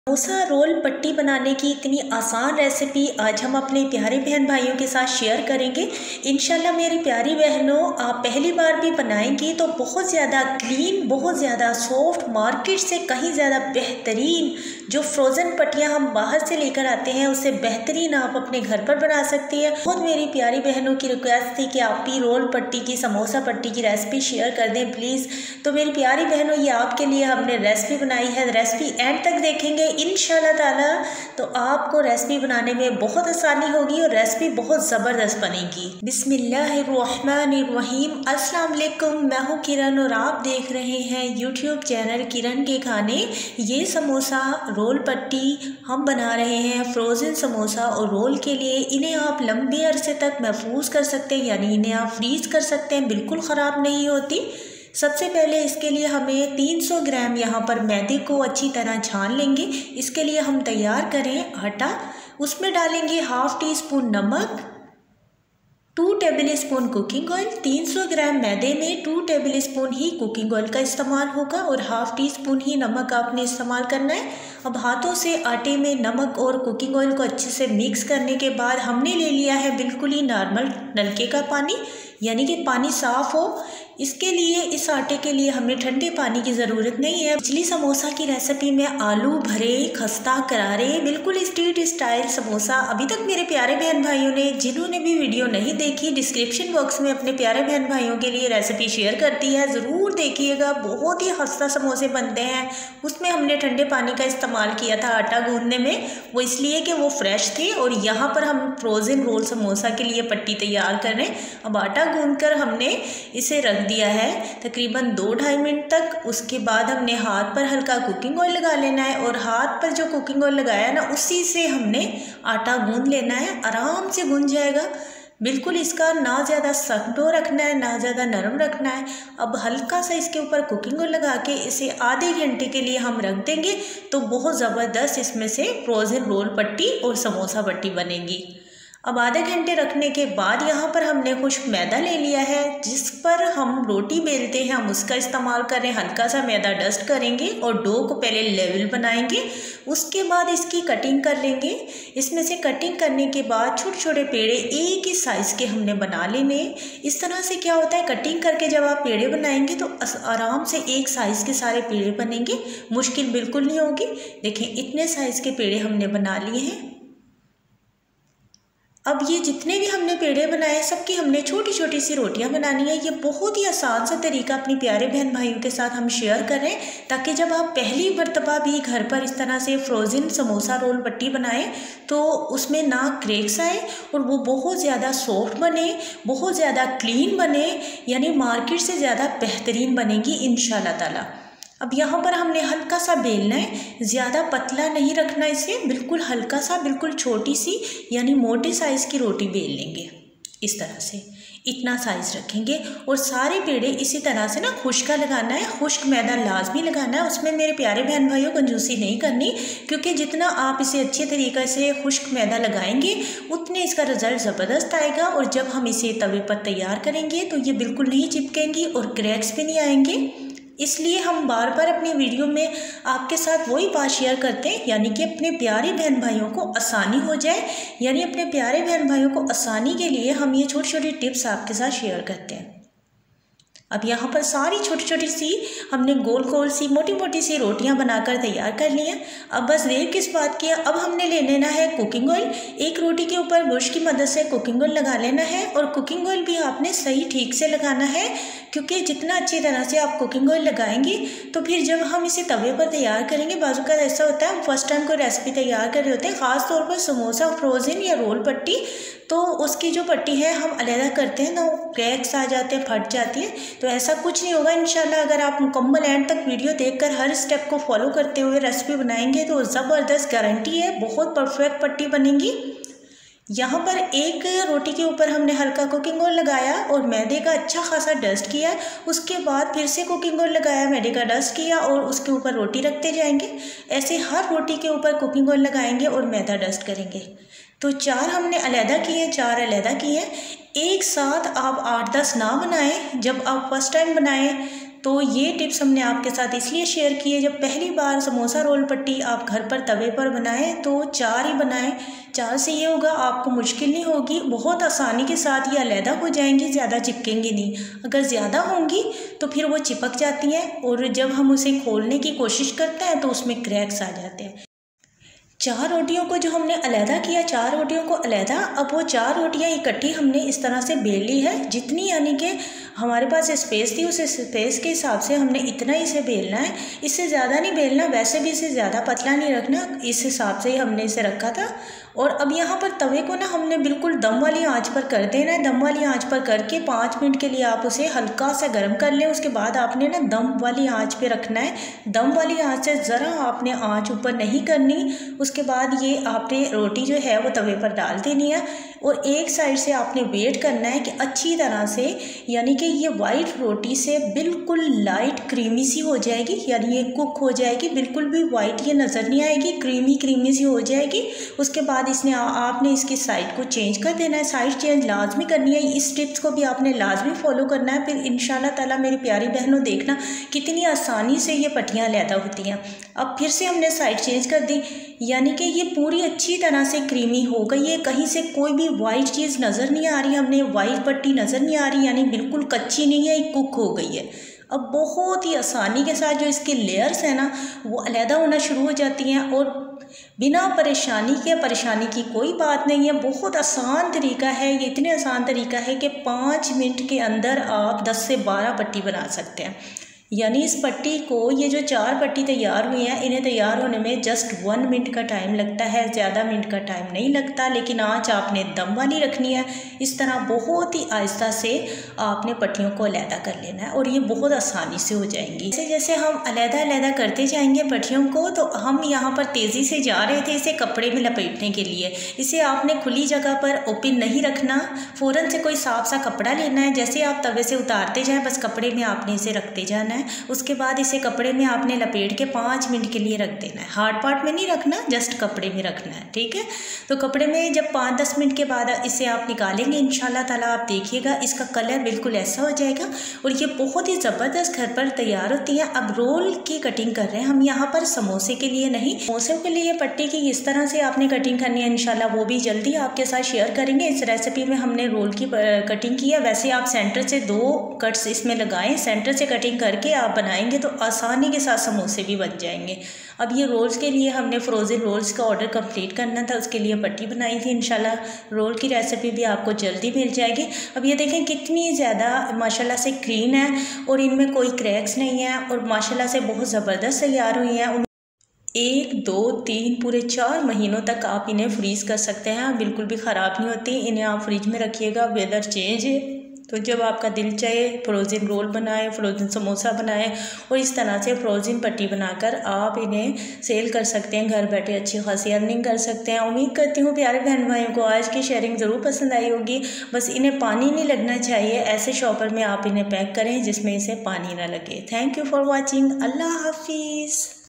Samosa role पट्टी बनाने की इतनी आसान रेसिपी आज हम अपने प्यारे बहन भाइयों के साथ शेयर करेंगे। इंशाल्लाह मेरी प्यारी बहनों, आप पहली बार भी बनाएंगी तो बहुत ज़्यादा क्लीन, बहुत ज़्यादा सॉफ्ट, मार्केट से कहीं ज़्यादा बेहतरीन जो फ्रोज़न पट्टियाँ हम बाहर से लेकर आते हैं उससे बेहतरीन आप अपने घर पर बना सकती हैं। बहुत मेरी प्यारी बहनों की रिक्वेस्ट थी कि आप भी रोल पट्टी की, समोसा पट्टी की रेसिपी शेयर कर दें प्लीज़। तो मेरी प्यारी बहनों, ये आपके लिए हमने रेसिपी बनाई है। रेसिपी एंड तक देखेंगे इंशाल्लाह ताला तो आपको रेसिपी बनाने में बहुत आसानी होगी और रेसिपी बहुत ज़बरदस्त बनेगी। बिस्मिल्लाहिर्रहमानिर्रहीम। अस्सलाम वालेकुम, मैं हूँ किरण और आप देख रहे हैं यूट्यूब चैनल किरण के खाने। ये समोसा रोल पट्टी हम बना रहे हैं फ्रोज़न समोसा और रोल के लिए। इन्हें आप लंबे अरसे तक महफूज कर सकते हैं, यानी इन्हें आप फ्रीज़ कर सकते हैं, बिल्कुल ख़राब नहीं होती। सबसे पहले इसके लिए हमें 300 ग्राम यहाँ पर मैदे को अच्छी तरह छान लेंगे। इसके लिए हम तैयार करें आटा। उसमें डालेंगे हाफ़ टी स्पून नमक, 2 tablespoon cooking oil. 300 gram मैदे में 2 टेबल स्पून ही कुकिंग ऑयल का इस्तेमाल होगा और हाफ़ टी स्पून ही नमक आपने इस्तेमाल करना है। अब हाथों से आटे में नमक और कुकिंग ऑयल को अच्छे से मिक्स करने के बाद हमने ले लिया है बिल्कुल ही नॉर्मल नलके का पानी, यानी कि पानी साफ़ हो। इसके लिए, इस आटे के लिए हमें ठंडे पानी की ज़रूरत नहीं है। पिछली समोसा की रेसिपी में आलू भरे, खस्ता करारे, बिल्कुल स्ट्रीट स्टाइल समोसा अभी तक मेरे प्यारे बहन भाइयों ने, जिन्होंने भी वीडियो नहीं देखी, डिस्क्रिप्शन बॉक्स में अपने प्यारे बहन भाइयों के लिए रेसिपी शेयर कर दी है, ज़रूर देखिएगा। बहुत ही खस्ता समोसे बनते हैं। उसमें हमने ठंडे पानी का इस्तेमाल किया था आटा गूंदने में, वो इसलिए कि वो फ्रेश थे। और यहाँ पर हम फ्रोज़न रोल समोसा के लिए पट्टी तैयार कर रहे हैं। अब आटा गूंद कर हमने इसे रख दिया है तकरीबन 2-2.5 मिनट तक। उसके बाद हमने हाथ पर हल्का कुकिंग ऑयल लगा लेना है और हाथ पर जो कुकिंग ऑयल लगाया ना, उसी से हमने आटा गूंद लेना है। आराम से गूंद जाएगा बिल्कुल। इसका ना ज़्यादा सख्त डो रखना है, ना ज़्यादा नरम रखना है। अब हल्का सा इसके ऊपर कुकिंग ऑयल लगा के इसे आधे घंटे के लिए हम रख देंगे तो बहुत ज़बरदस्त इसमें से फ्रोज़न रोल पट्टी और समोसा पट्टी बनेगी। अब आधे घंटे रखने के बाद यहाँ पर हमने खुश्क मैदा ले लिया है, जिस पर हम रोटी बेलते हैं, हम उसका इस्तेमाल कर रहे हैं। हल्का सा मैदा डस्ट करेंगे और डो को पहले लेवल बनाएंगे, उसके बाद इसकी कटिंग कर लेंगे। इसमें से कटिंग करने के बाद छोटे छोटे पेड़े एक ही साइज़ के हमने बना लेने। इस तरह से क्या होता है, कटिंग करके जब आप पेड़े बनाएंगे तो आराम से एक साइज़ के सारे पेड़े बनेंगे, मुश्किल बिल्कुल नहीं होगी। देखें, इतने साइज़ के पेड़े हमने बना लिए हैं। अब ये जितने भी हमने पेड़े बनाए, सबकी हमने छोटी छोटी सी रोटियां बनानी है। ये बहुत ही आसान सा तरीका अपने प्यारे बहन भाइयों के साथ हम शेयर कर रहे हैं, ताकि जब आप पहली मर्तबा भी घर पर इस तरह से फ्रोज़न समोसा रोल पट्टी बनाएं तो उसमें ना क्रैक्स आए और वो बहुत ज़्यादा सॉफ्ट बने, बहुत ज़्यादा क्लीन बने, यानी मार्केट से ज़्यादा बेहतरीन बनेगी इंशाल्लाह ताला। अब यहाँ पर हमने हल्का सा बेलना है, ज़्यादा पतला नहीं रखना इसे, बिल्कुल हल्का सा, बिल्कुल छोटी सी यानी मोटे साइज़ की रोटी बेल लेंगे। इस तरह से इतना साइज़ रखेंगे और सारे पेड़े इसी तरह से ना खुश्का लगाना है। खुश्क मैदा लाजमी लगाना है, उसमें मेरे प्यारे बहन भाइयों कंजूसी नहीं करनी, क्योंकि जितना आप इसे अच्छे तरीके से खुश्क मैदा लगाएंगे उतने इसका रिज़ल्ट ज़बरदस्त आएगा। और जब हम इसे तवे पर तैयार करेंगे तो ये बिल्कुल नहीं चिपकेंगी और क्रैक्स भी नहीं आएंगे। इसलिए हम बार बार अपनी वीडियो में आपके साथ वही बात शेयर करते हैं, यानी कि अपने प्यारे बहन भाइयों को आसानी हो जाए, यानी अपने प्यारे बहन भाइयों को आसानी के लिए हम ये छोटी छोटी टिप्स आपके साथ शेयर करते हैं। अब यहाँ पर सारी छोटी छोटी सी हमने गोल गोल सी, मोटी मोटी सी रोटियाँ बनाकर तैयार कर ली हैं। अब बस देर किस बात की है, अब हमने ले लेना है कुकिंग ऑयल। एक रोटी के ऊपर ब्रश की मदद से कुकिंग ऑयल लगा लेना है और कुकिंग ऑयल भी आपने सही ठीक से लगाना है, क्योंकि जितना अच्छी तरह से आप कुकिंग ऑयल लगाएंगे तो फिर जब हम इसे तवे पर तैयार करेंगे, बाजू का ऐसा होता है हम फर्स्ट टाइम कोई रेसिपी तैयार कर रहे होते हैं, ख़ास तौर पर समोसा फ्रोज़न या रोल पट्टी, तो उसकी जो पट्टी है हम अलहदा करते हैं तो क्रैक्स आ जाते हैं, फट जाती है। तो ऐसा कुछ नहीं होगा इंशाल्लाह। अगर आप मुकम्मल एंड तक वीडियो देखकर हर स्टेप को फॉलो करते हुए रेसिपी बनाएंगे तो ज़बरदस्त गारंटी है, बहुत परफेक्ट पट्टी बनेगी। यहाँ पर एक रोटी के ऊपर हमने हल्का कुकिंग ऑयल लगाया और मैदे का अच्छा खासा डस्ट किया। उसके बाद फिर से कुकिंग ऑयल लगाया, मैदे का डस्ट किया और उसके ऊपर रोटी रखते जाएंगे। ऐसे हर रोटी के ऊपर कुकिंग ऑयल लगाएंगे और मैदा डस्ट करेंगे। तो 4 हमने अलहदा किए, 4 अलहदा किए। एक साथ आप 8-10 ना बनाएं। जब आप फर्स्ट टाइम बनाएं तो ये टिप्स हमने आपके साथ इसलिए शेयर की है, जब पहली बार समोसा रोल पट्टी आप घर पर तवे पर बनाएं तो 4 ही बनाएं। 4 से ये होगा आपको मुश्किल नहीं होगी, बहुत आसानी के साथ ये अलहदा हो जाएंगी, ज़्यादा चिपकेंगी नहीं। अगर ज़्यादा होंगी तो फिर वो चिपक जाती हैं और जब हम उसे खोलने की कोशिश करते हैं तो उसमें क्रैक्स आ जाते हैं। 4 रोटियों को जो हमने अलहदा किया, 4 रोटियों को अलहदा, अब वो 4 रोटियां इकट्ठी हमने इस तरह से बेल ली है। जितनी यानी कि हमारे पास स्पेस थी उस स्पेस के हिसाब से हमने इतना इसे बेलना है, इससे ज़्यादा नहीं बेलना। वैसे भी इसे ज़्यादा पतला नहीं रखना, इस हिसाब से ही हमने इसे रखा था। और अब यहाँ पर तवे को ना हमने बिल्कुल दम वाली आंच पर कर देना है। दम वाली आंच पर करके 5 मिनट के लिए आप उसे हल्का सा गर्म कर लें। उसके बाद आपने ना दम वाली आंच पे रखना है। दम वाली आंच से ज़रा आपने आंच ऊपर नहीं करनी। उसके बाद ये आपने रोटी जो है वो तवे पर डाल देनी है और एक साइड से आपने वेट करना है कि अच्छी तरह से, यानी कि ये वाइट रोटी से बिल्कुल लाइट क्रीमी सी हो जाएगी, यानी ये कुक हो जाएगी, बिल्कुल भी वाइट ये नज़र नहीं आएगी, क्रीमी क्रीमी सी हो जाएगी। उसके बाद इसने आपने इसकी साइड को चेंज कर देना है। साइड चेंज लाजमी करनी है। इस टिप्स को भी आपने लाजमी फॉलो करना है। फिर इंशाल्लाह ताला मेरी प्यारी बहनों देखना कितनी आसानी से ये पट्टियाँ अलहदा होती हैं। अब फिर से हमने साइड चेंज कर दी, यानी कि ये पूरी अच्छी तरह से क्रीमी हो गई है। कहीं से कोई भी वाइट चीज़ नज़र नहीं आ रही, हमने वाइट पट्टी नज़र नहीं आ रही, यानी बिल्कुल कच्ची नहीं है, ये कुक हो गई है। अब बहुत ही आसानी के साथ जो इसके लेयर्स हैं ना वो अलहदा होना शुरू हो जाती हैं और बिना परेशानी की कोई बात नहीं है। बहुत आसान तरीका है ये, इतने आसान तरीका है कि 5 मिनट के अंदर आप 10 से 12 पट्टी बना सकते हैं। यानी इस पट्टी को, ये जो 4 पट्टी तैयार हुई हैं, इन्हें तैयार होने में जस्ट 1 मिनट का टाइम लगता है, ज़्यादा मिनट का टाइम नहीं लगता। लेकिन आँच आपने दम वाली रखनी है। इस तरह बहुत ही आहिस्ता से आपने पट्टियों को अलहदा कर लेना है और ये बहुत आसानी से हो जाएंगी। जैसे जैसे हम अलहदा करते जाएंगे पट्टियों को, तो हम यहाँ पर तेज़ी से जा रहे थे इसे कपड़े में लपेटने के लिए। इसे आपने खुली जगह पर ओपन नहीं रखना, फ़ौरन से कोई साफ सा कपड़ा लेना है। जैसे आप तवे से उतारते जाएँ बस कपड़े में आपने इसे रखते जाना है। उसके बाद इसे कपड़े में आपने लपेट के 5 मिनट के लिए रख देना है। हार्ड पार्ट में नहीं रखना, जस्ट कपड़े में रखना है, ठीक है। तो कपड़े में जब 5-10 मिनट के बाद इसे आप निकालेंगे, इंशाल्लाह ताला आप देखिएगा इसका कलर बिल्कुल ऐसा हो जाएगा और ये बहुत ही ज़बरदस्त घर पर तैयार होती है। अब रोल की कटिंग कर रहे हैं हम यहाँ पर, समोसे के लिए नहीं। समोसे के लिए पट्टी की इस तरह से आपने कटिंग करनी है, इंशाल्लाह वो भी जल्दी आपके साथ शेयर करेंगे। इस रेसिपी में हमने रोल की कटिंग की है। वैसे आप सेंटर से 2 कट्स इसमें लगाएं, सेंटर से कटिंग करके आप बनाएंगे तो आसानी के साथ समोसे भी बन जाएंगे। अब ये रोल्स के लिए हमने फ्रोज़न रोल्स का ऑर्डर कंप्लीट करना था, उसके लिए पट्टी बनाई थी। इंशाल्लाह रोल की रेसिपी भी आपको जल्दी मिल जाएगी। अब ये देखें कितनी ज़्यादा माशाल्लाह से क्लीन है और इनमें कोई क्रैक्स नहीं है और माशाल्लाह से बहुत ज़बरदस्त तैयार हुई हैं। 1, 2, 3 पूरे 4 महीनों तक आप इन्हें फ्रीज़ कर सकते हैं, बिल्कुल भी ख़राब नहीं होती। इन्हें आप फ्रिज में रखिएगा, वेदर चेंज है तो जब आपका दिल चाहे फ्रोज़न रोल बनाए, फ्रोज़न समोसा बनाए और इस तरह से फ्रोज़न पट्टी बनाकर आप इन्हें सेल कर सकते हैं। घर बैठे अच्छी खासी अर्निंग कर सकते हैं। उम्मीद करती हूँ प्यारे बहन भाइयों को आज की शेयरिंग ज़रूर पसंद आई होगी। बस इन्हें पानी नहीं लगना चाहिए, ऐसे शॉपर में आप इन्हें पैक करें जिसमें इसे पानी ना लगे। Thank you for watching. अल्लाह हाफिज़।